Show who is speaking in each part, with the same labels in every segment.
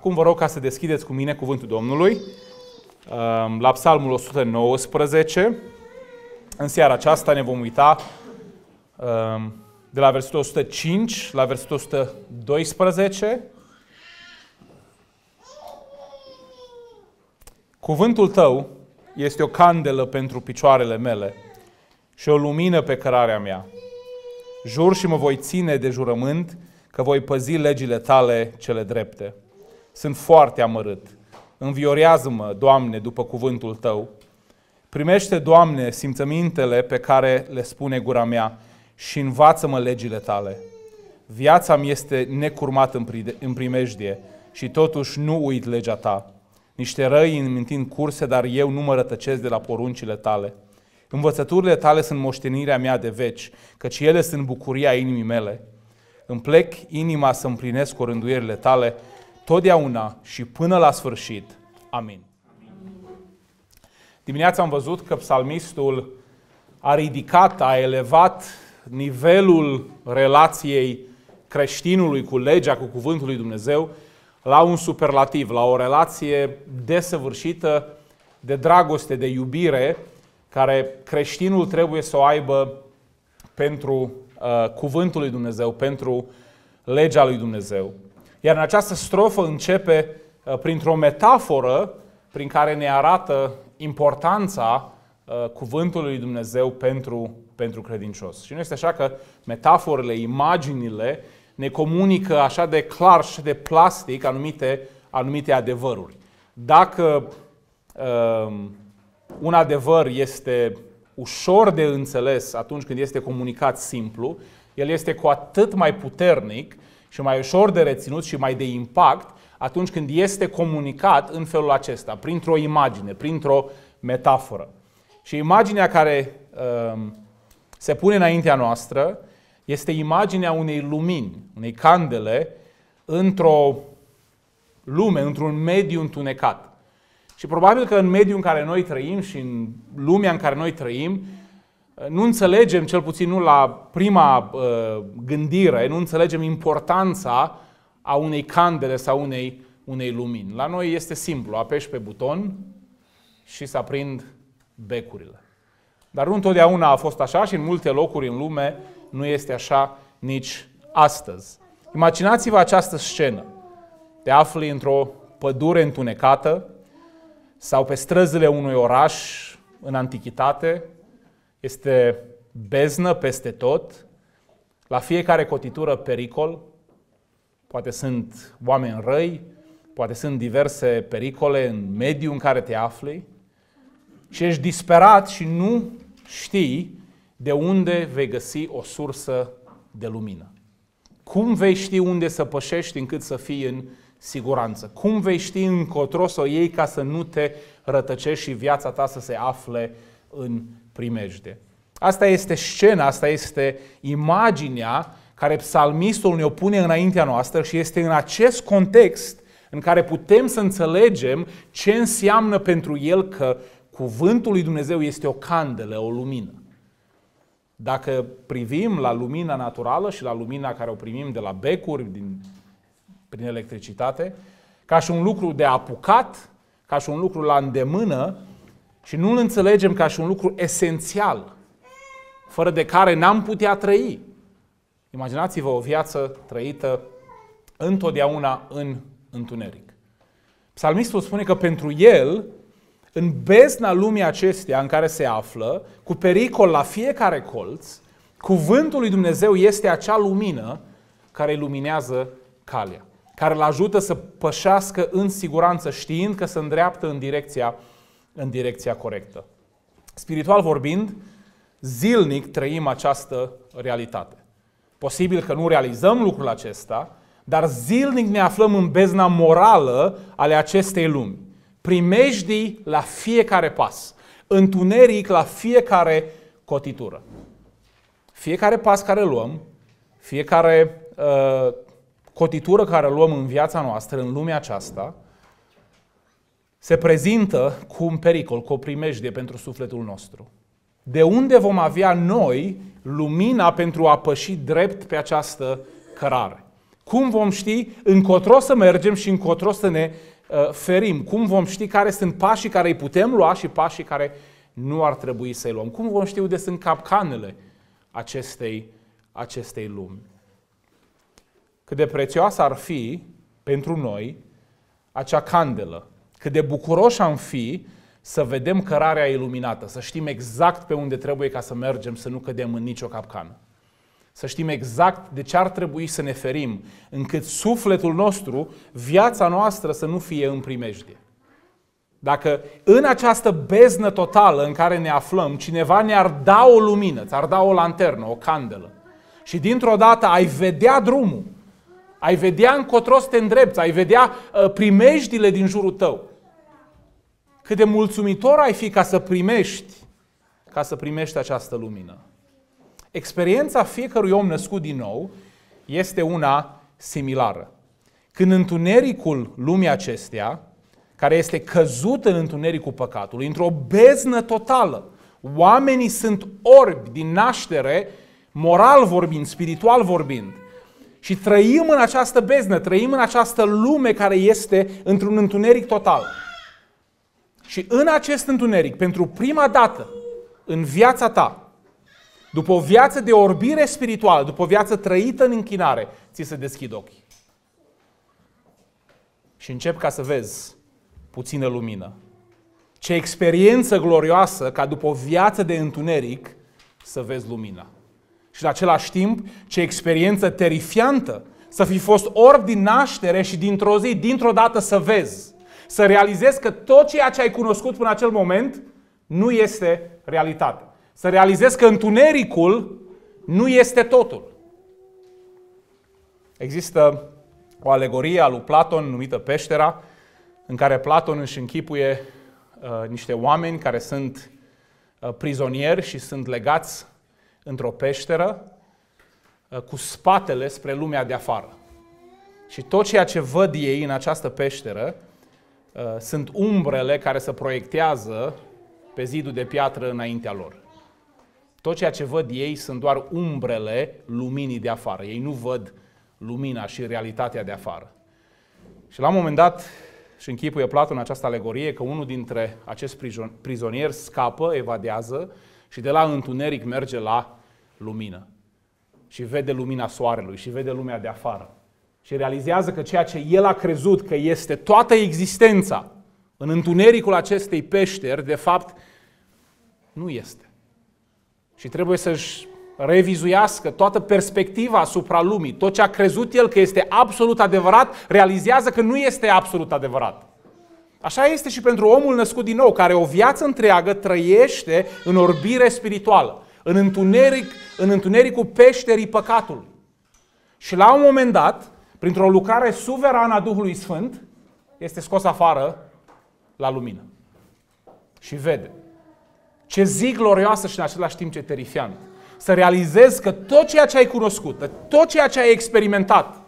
Speaker 1: Acum vă rog ca să deschideți cu mine cuvântul Domnului la Psalmul 119. În seara aceasta ne vom uita de la versetul 105 la versetul 112. Cuvântul tău este o candelă pentru picioarele mele și o lumină pe cărarea mea. Jur și mă voi ține de jurământ că voi păzi legile tale cele drepte. Sunt foarte amărât. Înviorează-mă, Doamne, după cuvântul tău. Primește, Doamne, simțămintele pe care le spune gura mea și învață-mă legile tale. Viața-mi este necurmată în primejdie și totuși nu uit legea ta. Niște răi îmi întind curse, dar eu nu mă rătăcesc de la poruncile tale. Învățăturile tale sunt moștenirea mea de veci, căci ele sunt bucuria inimii mele. Îmi plec inima să împlinesc rânduierile tale, totdeauna și până la sfârșit. Amin. Dimineața am văzut că psalmistul a ridicat, a elevat nivelul relației creștinului cu legea, cu cuvântul lui Dumnezeu, la un superlativ, la o relație desăvârșită de dragoste, de iubire, care creștinul trebuie să o aibă pentru cuvântul lui Dumnezeu, pentru legea lui Dumnezeu. Iar în această strofă începe printr-o metaforă prin care ne arată importanța cuvântului lui Dumnezeu pentru credincios. Și nu este așa că metaforele, imaginile ne comunică așa de clar și de plastic anumite adevăruri. Dacă un adevăr este ușor de înțeles atunci când este comunicat simplu, el este cu atât mai puternic și mai ușor de reținut și mai de impact atunci când este comunicat în felul acesta, printr-o imagine, printr-o metaforă. Și imaginea care se pune înaintea noastră este imaginea unei lumini, unei candele, într-o lume, într-un mediu întunecat. Și probabil că în mediul în care noi trăim și în lumea în care noi trăim, nu înțelegem, cel puțin nu la prima gândire, nu înțelegem importanța a unei candele sau unei lumini. La noi este simplu, apeși pe buton și se aprind becurile. Dar nu întotdeauna a fost așa și în multe locuri în lume nu este așa nici astăzi. Imaginați-vă această scenă. Te afli într-o pădure întunecată sau pe străzile unui oraș în antichitate. Este beznă peste tot, la fiecare cotitură pericol, poate sunt oameni răi, poate sunt diverse pericole în mediul în care te afli și ești disperat și nu știi de unde vei găsi o sursă de lumină. Cum vei ști unde să pășești încât să fii în siguranță? Cum vei ști încotro să o iei ca să nu te rătăcești și viața ta să se afle în primejde? Asta este scena, asta este imaginea care psalmistul ne-o pune înaintea noastră și este în acest context în care putem să înțelegem ce înseamnă pentru el că cuvântul lui Dumnezeu este o candelă, o lumină. Dacă privim la lumina naturală și la lumina care o primim de la becuri, prin electricitate, ca și un lucru de apucat, ca și un lucru la îndemână și nu îl înțelegem ca și un lucru esențial, fără de care n-am putea trăi. Imaginați-vă o viață trăită întotdeauna în întuneric. Psalmistul spune că pentru el, în bezna lumii acesteia în care se află, cu pericol la fiecare colț, cuvântul lui Dumnezeu este acea lumină care iluminează calea, care îl ajută să pășească în siguranță, știind că se îndreaptă în direcția corectă. Spiritual vorbind, zilnic trăim această realitate. Posibil că nu realizăm lucrul acesta, dar zilnic ne aflăm în bezna morală ale acestei lumi. Primejdii la fiecare pas, întuneric la fiecare cotitură. Fiecare pas care luăm, fiecare cotitură care luăm în viața noastră, în lumea aceasta, se prezintă cu un pericol, cu o primejdie pentru sufletul nostru. De unde vom avea noi lumina pentru a păși drept pe această cărare? Cum vom ști încotro să mergem și încotro să ne ferim? Cum vom ști care sunt pașii care îi putem lua și pașii care nu ar trebui să-i luăm? Cum vom ști unde sunt capcanele acestei lumi? Cât de prețioasă ar fi pentru noi acea candelă, cât de bucuroși am fi să vedem cărarea iluminată, să știm exact pe unde trebuie ca să mergem, să nu cădem în nicio capcană. Să știm exact de ce ar trebui să ne ferim, încât sufletul nostru, viața noastră să nu fie în primejdie. Dacă în această beznă totală în care ne aflăm, cineva ne-ar da o lumină, ți-ar da o lanternă, o candelă, și dintr-o dată ai vedea drumul, ai vedea încotro să te îndrepți, ai vedea primejdile din jurul tău, cât de mulțumitor ai fi ca să primești această lumină. Experiența fiecărui om născut din nou este una similară. Când întunericul lumii acesteia, care este căzut în întunericul păcatului, într-o beznă totală, oamenii sunt orbi din naștere, moral vorbind, spiritual vorbind, și trăim în această beznă, trăim în această lume care este într-un întuneric total. Și în acest întuneric, pentru prima dată în viața ta, după o viață de orbire spirituală, după o viață trăită în închinare, ți se deschid ochii. Și încep ca să vezi puțină lumină. Ce experiență glorioasă ca după o viață de întuneric să vezi lumina. Și în același timp, ce experiență terifiantă să fi fost orb din naștere și dintr-o zi, dintr-o dată să vezi, să realizezi că tot ceea ce ai cunoscut până acel moment nu este realitate. Să realizezi că întunericul nu este totul. Există o alegorie a lui Platon numită Peștera, în care Platon își închipuie niște oameni care sunt prizonieri și sunt legați într-o peșteră cu spatele spre lumea de afară. Și tot ceea ce văd ei în această peșteră sunt umbrele care se proiectează pe zidul de piatră înaintea lor. Tot ceea ce văd ei sunt doar umbrele luminii de afară. Ei nu văd lumina și realitatea de afară. Și la un moment dat își închipuie Platon această alegorie că unul dintre acești prizonieri scapă, evadează și de la întuneric merge la lumină. Și vede lumina soarelui și vede lumea de afară. Și realizează că ceea ce el a crezut că este toată existența în întunericul acestei peșteri, de fapt, nu este. Și trebuie să-și revizuiască toată perspectiva asupra lumii. Tot ce a crezut el că este absolut adevărat, realizează că nu este absolut adevărat. Așa este și pentru omul născut din nou, care o viață întreagă trăiește în orbire spirituală, în întunericul peșterii păcatului. Și la un moment dat, printr-o lucrare suverană a Duhului Sfânt, este scos afară la lumină. Și vede. Ce zi glorioasă și în același timp ce terifiant. Să realizezi că tot ceea ce ai cunoscut, tot ceea ce ai experimentat,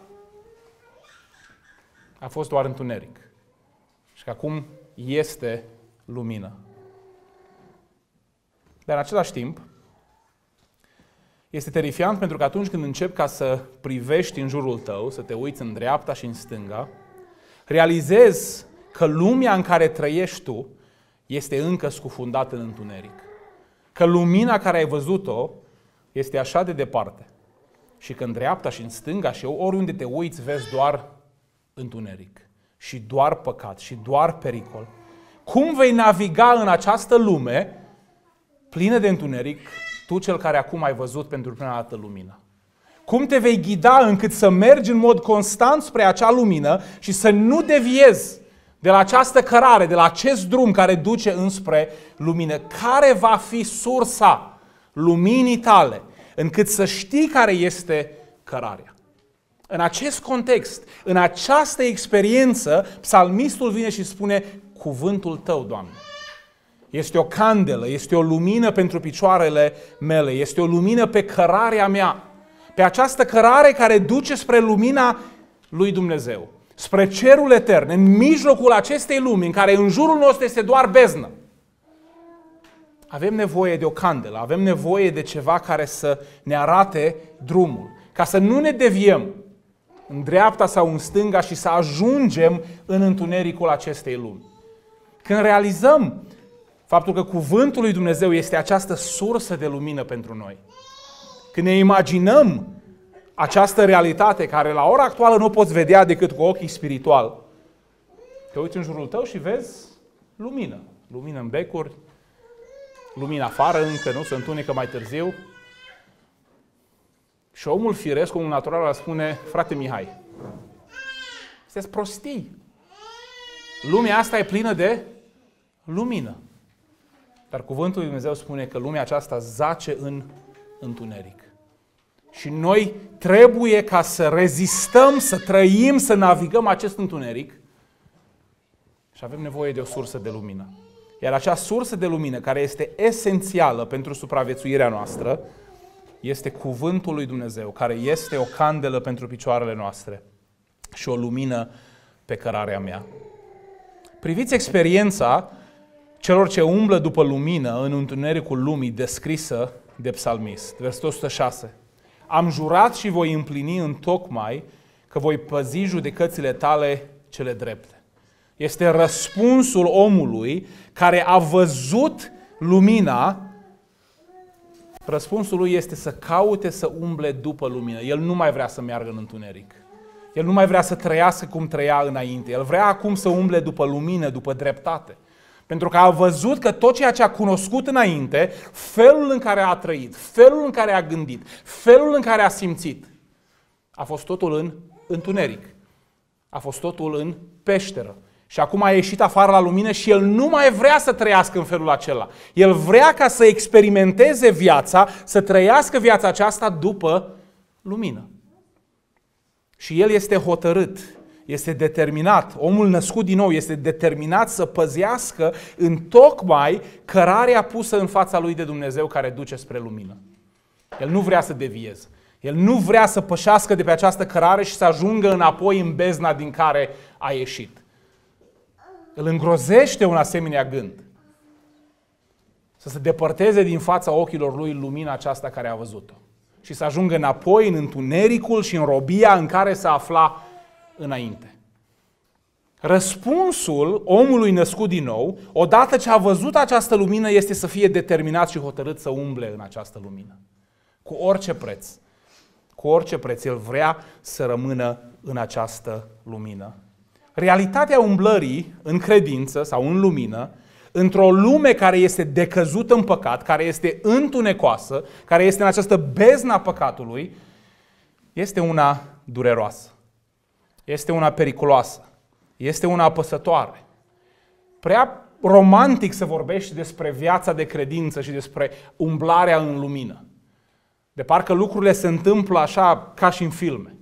Speaker 1: a fost doar întuneric. Și că acum este lumină. Dar în același timp, este terifiant pentru că atunci când începi ca să privești în jurul tău, să te uiți în dreapta și în stânga, realizezi că lumea în care trăiești tu este încă scufundată în întuneric. Că lumina care ai văzut-o este așa de departe. Și că în dreapta și în stânga și oriunde te uiți vezi doar întuneric. Și doar păcat și doar pericol. Cum vei naviga în această lume plină de întuneric, tu cel care acum ai văzut pentru prima dată lumina? Cum te vei ghida încât să mergi în mod constant spre acea lumină și să nu deviezi de la această cărare, de la acest drum care duce înspre lumină? Care va fi sursa luminii tale încât să știi care este cărarea? În acest context, în această experiență, psalmistul vine și spune: cuvântul tău, Doamne, este o candelă, este o lumină pentru picioarele mele, este o lumină pe cărarea mea, pe această cărare care duce spre lumina lui Dumnezeu, spre cerul etern, în mijlocul acestei lumi în care în jurul nostru este doar beznă. Avem nevoie de o candelă, avem nevoie de ceva care să ne arate drumul, ca să nu ne deviem în dreapta sau în stânga și să ajungem în întunericul acestei lumi. Când realizăm faptul că cuvântul lui Dumnezeu este această sursă de lumină pentru noi, când ne imaginăm această realitate care la ora actuală nu o poți vedea decât cu ochii spirituali, te uiți în jurul tău și vezi lumină. Lumină în becuri, lumină afară încă, nu? Se întunecă mai târziu. Și omul firesc, omul natural, îl spune: frate Mihai, sunteți prostii. Lumea asta e plină de lumină. Dar cuvântul lui Dumnezeu spune că lumea aceasta zace în întuneric. Și noi trebuie ca să rezistăm, să trăim, să navigăm acest întuneric și avem nevoie de o sursă de lumină. Iar acea sursă de lumină, care este esențială pentru supraviețuirea noastră, este cuvântul lui Dumnezeu, care este o candelă pentru picioarele noastre și o lumină pe cărarea mea. Priviți experiența celor ce umblă după lumină în întunericul lumii descrisă de psalmist. Versetul 106. Am jurat și voi împlini întocmai că voi păzi judecățile tale cele drepte. Este răspunsul omului care a văzut lumina. Răspunsul lui este să caute să umble după lumină. El nu mai vrea să meargă în întuneric. El nu mai vrea să trăiască cum trăia înainte. El vrea acum să umble după lumină, după dreptate. Pentru că a văzut că tot ceea ce a cunoscut înainte, felul în care a trăit, felul în care a gândit, felul în care a simțit, a fost totul în întuneric. A fost totul în peșteră. Și acum a ieșit afară la lumină și el nu mai vrea să trăiască în felul acela. El vrea ca să experimenteze viața, să trăiască viața aceasta după lumină. Și el este hotărât, este determinat, omul născut din nou este determinat să păzească întocmai cărarea pusă în fața lui de Dumnezeu care duce spre lumină. El nu vrea să devieze. El nu vrea să pășească de pe această cărare și să ajungă înapoi în bezna din care a ieșit. Îl îngrozește un asemenea gând. Să se depărteze din fața ochilor lui lumina aceasta care a văzut-o. Și să ajungă înapoi în întunericul și în robia în care se afla înainte. Răspunsul omului născut din nou, odată ce a văzut această lumină, este să fie determinat și hotărât să umble în această lumină. Cu orice preț. Cu orice preț. El vrea să rămână în această lumină. Realitatea umblării în credință sau în lumină, într-o lume care este decăzută în păcat, care este întunecoasă, care este în această beznă a păcatului, este una dureroasă. Este una periculoasă. Este una apăsătoare. Prea romantic se vorbește despre viața de credință și despre umblarea în lumină. De parcă lucrurile se întâmplă așa ca și în filme.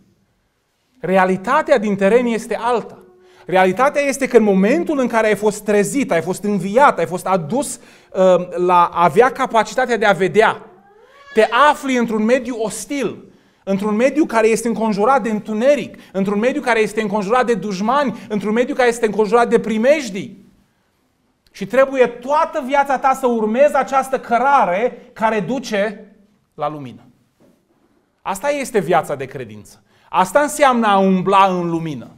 Speaker 1: Realitatea din teren este alta. Realitatea este că în momentul în care ai fost trezit, ai fost înviat, ai fost adus la a avea capacitatea de a vedea, te afli într-un mediu ostil, într-un mediu care este înconjurat de întuneric, într-un mediu care este înconjurat de dușmani, într-un mediu care este înconjurat de primejdii. Și trebuie toată viața ta să urmezi această cărare care duce la lumină. Asta este viața de credință. Asta înseamnă a umbla în lumină.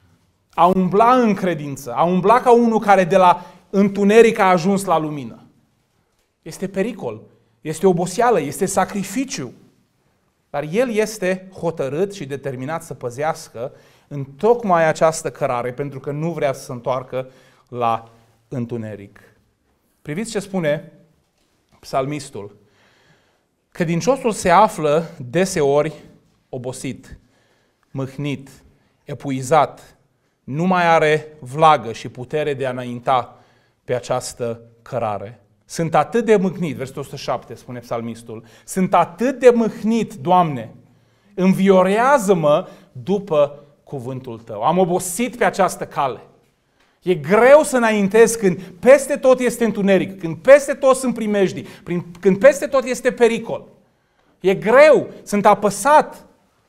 Speaker 1: A umbla în credință, a umbla ca unul care de la întuneric a ajuns la lumină. Este pericol, este oboseală, este sacrificiu. Dar el este hotărât și determinat să păzească în tocmai această cărare, pentru că nu vrea să se întoarcă la întuneric. Priviți ce spune psalmistul. Credinciosul se află deseori obosit, mâhnit, epuizat, nu mai are vlagă și putere de a înainta pe această cărare. Sunt atât de mâhnit, versetul 107 spune psalmistul, sunt atât de mâhnit, Doamne, înviorează-mă după cuvântul Tău. Am obosit pe această cale. E greu să înaintez când peste tot este întuneric, când peste tot sunt primejdii, când peste tot este pericol. E greu, sunt apăsat.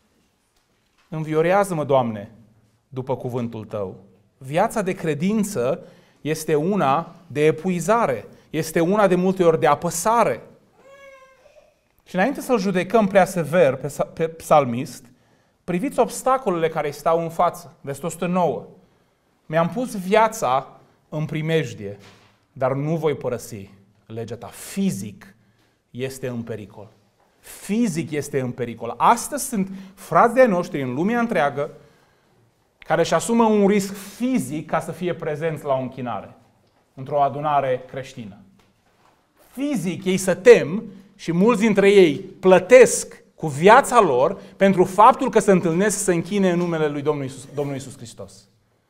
Speaker 1: Înviorează-mă, Doamne, după cuvântul Tău. Viața de credință este una de epuizare, este una de multe ori de apăsare. Și înainte să-l judecăm prea sever pe psalmist, Priviți obstacolele care îi stau în față. Versetul 109. Mi-am pus viața în primejdie, dar nu voi părăsi legea ta. Fizic este în pericol. Fizic este în pericol. Astăzi sunt frați de-ai noștri în lumea întreagă care își asumă un risc fizic ca să fie prezenți la o închinare, într-o adunare creștină. Fizic ei se tem și mulți dintre ei plătesc cu viața lor pentru faptul că se întâlnesc să se închine în numele lui Domnul Iisus Hristos.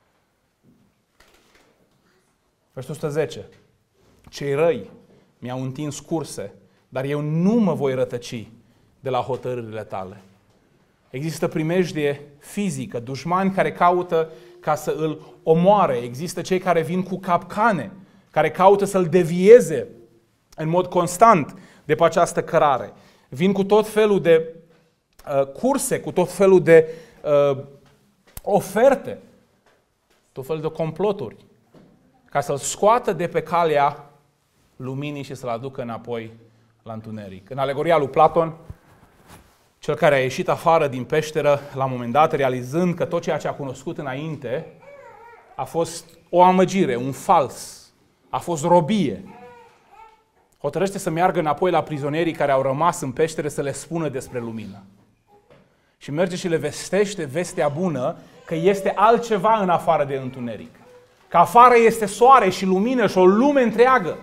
Speaker 1: Versetul 110. Cei răi mi-au întins curse, dar eu nu mă voi rătăci de la hotărârile tale. Există primejdie fizică, dușmani care caută ca să îl omoare. Există cei care vin cu capcane, care caută să-l devieze în mod constant de pe această cărare. Vin cu tot felul de curse, cu tot felul de oferte, tot felul de comploturi, ca să-l scoată de pe calea luminii și să-l aducă înapoi la întuneric. În alegoria lui Platon, cel care a ieșit afară din peșteră, la un moment dat, realizând că tot ceea ce a cunoscut înainte a fost o amăgire, un fals, a fost robie, hotărăște să meargă înapoi la prizonierii care au rămas în peșteră să le spună despre lumină. Și merge și le vestește vestea bună că este altceva în afară de întuneric. Că afară este soare și lumină și o lume întreagă.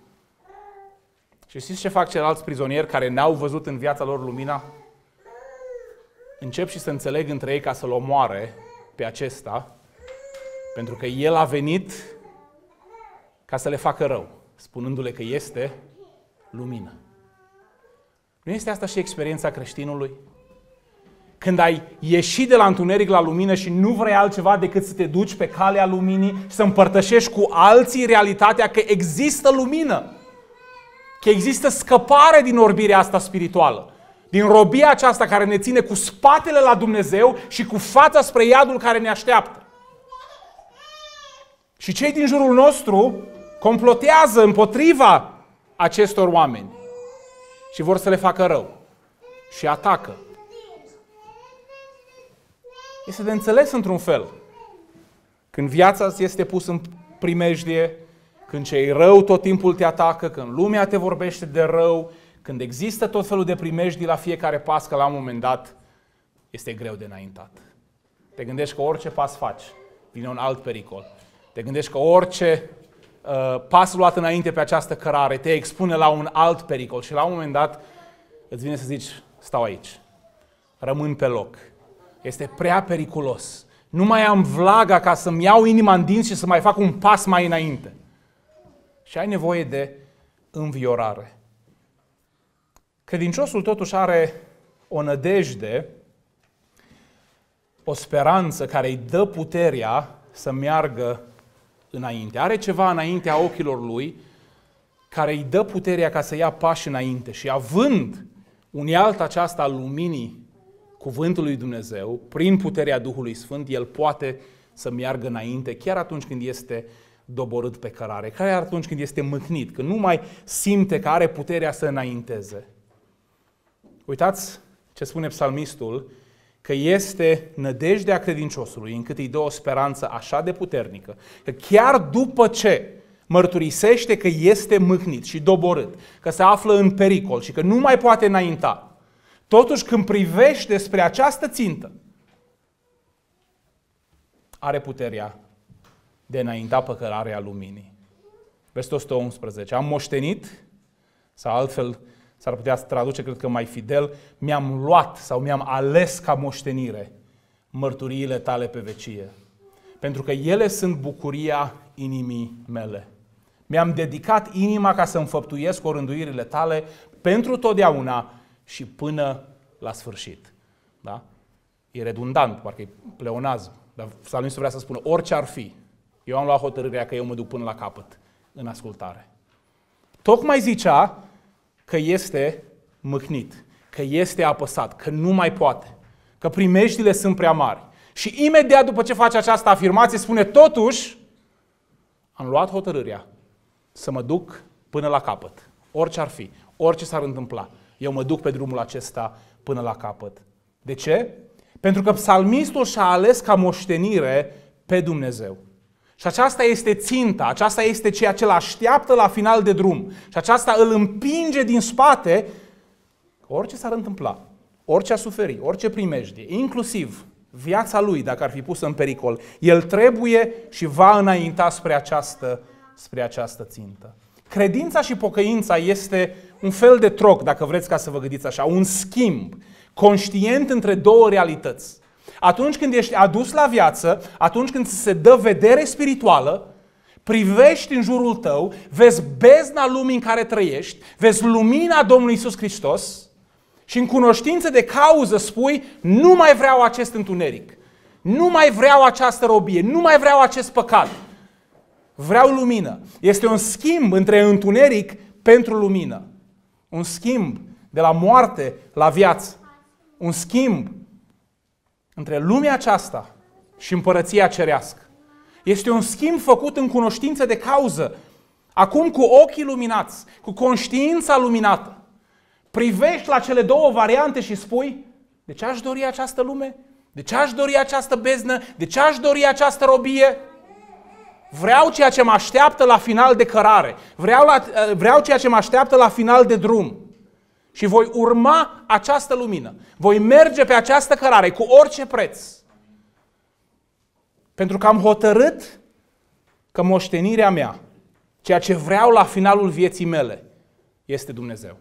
Speaker 1: Și știți ce fac ceilalți prizonieri care n-au văzut în viața lor lumina? Încep și să înțeleg între ei ca să-l omoare pe acesta, pentru că el a venit ca să le facă rău, spunându-le că este lumină. Nu este asta și experiența creștinului? Când ai ieșit de la întuneric la lumină și nu vrei altceva decât să te duci pe calea luminii și să împărtășești cu alții realitatea că există lumină, că există scăpare din orbirea asta spirituală, din robia aceasta care ne ține cu spatele la Dumnezeu și cu fața spre iadul care ne așteaptă. Și cei din jurul nostru complotează împotriva acestor oameni și vor să le facă rău și atacă. Este de înțeles într-un fel. Când viața ți este pusă în primejdie, când cei rău tot timpul te atacă, când lumea te vorbește de rău, când există tot felul de primejdii la fiecare pas, că la un moment dat este greu de înaintat. Te gândești că orice pas faci, vine un alt pericol. Te gândești că orice pas luat înainte pe această cărare te expune la un alt pericol și la un moment dat îți vine să zici, stau aici, rămân pe loc. Este prea periculos. Nu mai am vlaga ca să-mi iau inima în dinți și să mai fac un pas mai înainte. Și ai nevoie de înviorare. Credinciosul totuși are o nădejde, o speranță care îi dă puterea să meargă înainte. Are ceva înaintea ochilor lui care îi dă puterea ca să ia pași înainte. Și având unealta aceasta a luminii cuvântului lui Dumnezeu, prin puterea Duhului Sfânt, el poate să meargă înainte chiar atunci când este doborât pe cărare, chiar atunci când este mâhnit, când nu mai simte că are puterea să înainteze. Uitați ce spune psalmistul, că este nădejdea credinciosului încât îi dă o speranță așa de puternică, că chiar după ce mărturisește că este mâhnit și doborât, că se află în pericol și că nu mai poate înainta, totuși când privește spre această țintă, are puterea de înainta pe cărarea luminii. Versetul 111. Am moștenit, sau altfel s-ar putea traduce, cred că mai fidel, mi-am luat sau mi-am ales ca moștenire mărturiile tale pe vecie, pentru că ele sunt bucuria inimii mele. Mi-am dedicat inima ca să înfăptuiesc orânduirile tale pentru totdeauna și până la sfârșit. Da? E redundant, parcă e pleonazm, dar psalmistul vrea să spună orice ar fi. Eu am luat hotărârea că eu mă duc până la capăt în ascultare. Tocmai zicea că este mâhnit, că este apăsat, că nu mai poate, că primejdile sunt prea mari. Și imediat după ce face această afirmație spune totuși am luat hotărârea să mă duc până la capăt. Orice ar fi, orice s-ar întâmpla, eu mă duc pe drumul acesta până la capăt. De ce? Pentru că psalmistul și-a ales ca moștenire pe Dumnezeu. Și aceasta este ținta, aceasta este ceea ce îl așteaptă la final de drum. Și aceasta îl împinge din spate, orice s-ar întâmpla, orice a suferi, orice primejdie, inclusiv viața lui, dacă ar fi pusă în pericol, el trebuie și va înainta spre această țintă. Credința și pocăința este un fel de troc, dacă vreți ca să vă gândiți așa, un schimb conștient între două realități. Atunci când ești adus la viață, atunci când ți se dă vedere spirituală, privești în jurul tău, vezi bezna lumii în care trăiești, vezi lumina Domnului Iisus Hristos și în cunoștință de cauză spui, nu mai vreau acest întuneric, nu mai vreau această robie, nu mai vreau acest păcat. Vreau lumină. Este un schimb între întuneric pentru lumină. Un schimb de la moarte la viață. Un schimb între lumea aceasta și împărăția cerească. Este un schimb făcut în cunoștință de cauză. Acum cu ochii luminați, cu conștiința luminată. Privești la cele două variante și spui, de ce aș dori această lume? De ce aș dori această beznă? De ce aș dori această robie? Vreau ceea ce mă așteaptă la final de cărare. Vreau ceea ce mă așteaptă la final de drum. Și voi urma această lumină. Voi merge pe această cărare cu orice preț. Pentru că am hotărât că moștenirea mea, ceea ce vreau la finalul vieții mele, este Dumnezeu.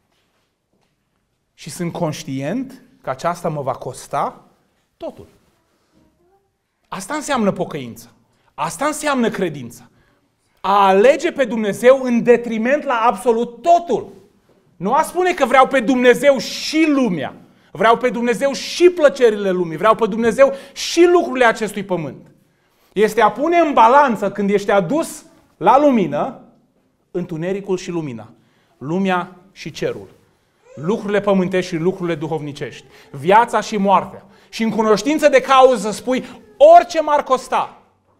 Speaker 1: Și sunt conștient că aceasta mă va costa totul. Asta înseamnă pocăința. Asta înseamnă credința. A alege pe Dumnezeu în detriment la absolut totul. Nu a spune că vreau pe Dumnezeu și lumea. Vreau pe Dumnezeu și plăcerile lumii. Vreau pe Dumnezeu și lucrurile acestui pământ. Este a pune în balanță când ești adus la lumină, întunericul și lumina. Lumea și cerul. Lucrurile pământești și lucrurile duhovnicești. Viața și moartea. Și în cunoștință de cauză spui, orice m-ar costa,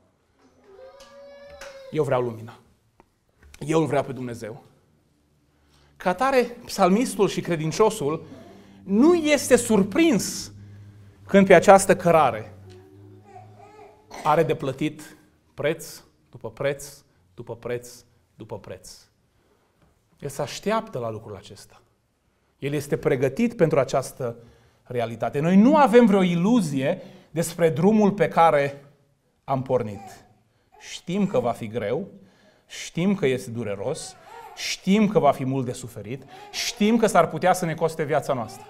Speaker 1: eu vreau lumina. Eu îl vreau pe Dumnezeu. Ca atare, psalmistul și credinciosul nu este surprins când pe această cărare are de plătit preț după preț, după preț, după preț. El se așteaptă la lucrul acesta. El este pregătit pentru această realitate. Noi nu avem vreo iluzie despre drumul pe care am pornit. Știm că va fi greu, știm că este dureros, știm că va fi mult de suferit, știm că s-ar putea să ne coste viața noastră.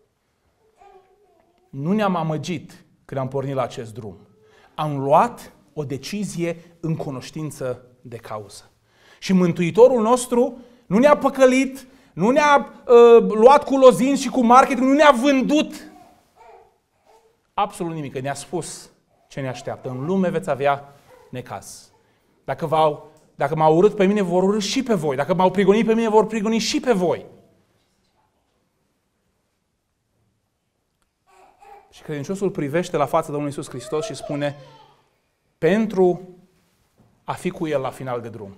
Speaker 1: Nu ne-am amăgit când am pornit la acest drum. Am luat o decizie în cunoștință de cauză. Și Mântuitorul nostru nu ne-a păcălit, nu ne-a luat cu lozinci și cu marketing, nu ne-a vândut absolut nimic. Ne-a spus ce ne așteaptă. În lume veți avea necaz. Dacă m-au urât pe mine, vor urâ și pe voi. Dacă m-au prigonit pe mine, vor prigoni și pe voi. Și credinciosul privește la fața Domnului Iisus Hristos și spune, pentru a fi cu El la final de drum,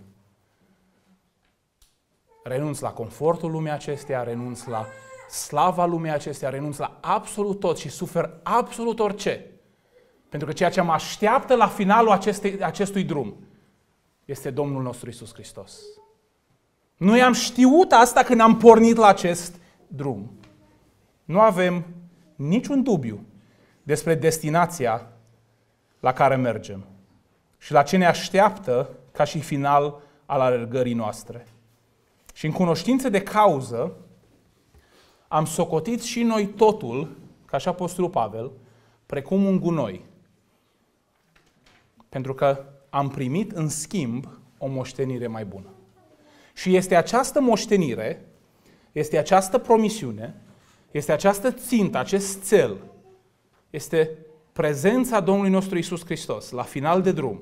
Speaker 1: renunț la confortul lumii acesteia, renunț la slava lumii acesteia, renunț la absolut tot și sufer absolut orice. Pentru că ceea ce mă așteaptă la finalul acestui drum este Domnul nostru Iisus Hristos. Noi am știut asta când am pornit la acest drum. Nu avem niciun dubiu despre destinația la care mergem și la ce ne așteaptă ca și final al alergării noastre. Și în cunoștință de cauză am socotit și noi totul, ca și Apostolul Pavel, precum un gunoi. Pentru că am primit în schimb o moștenire mai bună. Și este această moștenire, este această promisiune, este această țintă, acest cel, este prezența Domnului nostru Iisus Hristos la final de drum,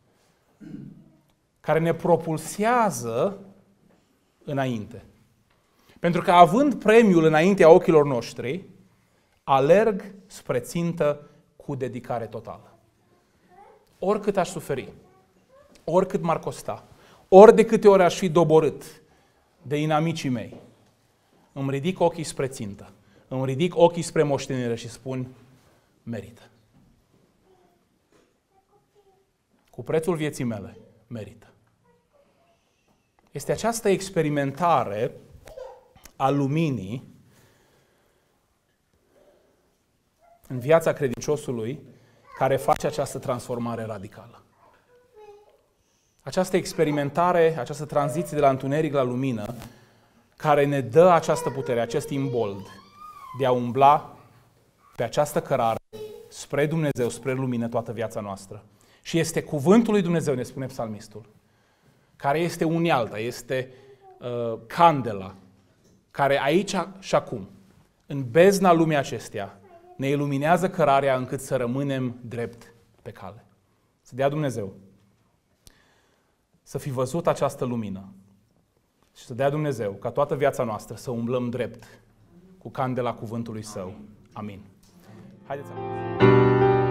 Speaker 1: care ne propulsează înainte. Pentru că având premiul înaintea ochilor noștri, alerg spre țintă cu dedicare totală. Oricât aș suferi, oricât m-ar costa, ori de câte ori aș fi doborât de inamicii mei, îmi ridic ochii spre țintă, îmi ridic ochii spre moștenire și spun, merită. Cu prețul vieții mele, merită. Este această experimentare a luminii în viața credinciosului care face această transformare radicală. Această experimentare, această tranziție de la întuneric la lumină, care ne dă această putere, acest imbold de a umbla pe această cărare spre Dumnezeu, spre lumină toată viața noastră. Și este cuvântul lui Dumnezeu, ne spune psalmistul, care este unealta, este candela, care aici și acum, în bezna lumii acesteia, ne iluminează cărarea încât să rămânem drept pe cale. Să dea Dumnezeu să fi văzut această lumină și să dea Dumnezeu ca toată viața noastră să umblăm drept cu candela cuvântului Său. Amin. Haideți să